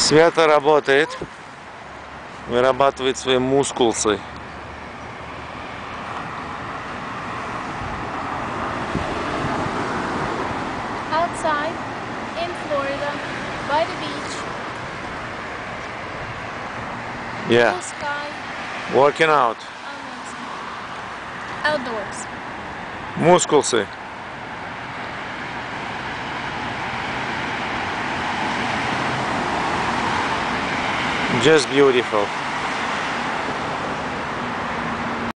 Свято работает, вырабатывает свои мускулы. Outside in Florida by the beach. Yeah, Blue sky. working out. Amazing. Outdoors. Мускулы. Just beautiful.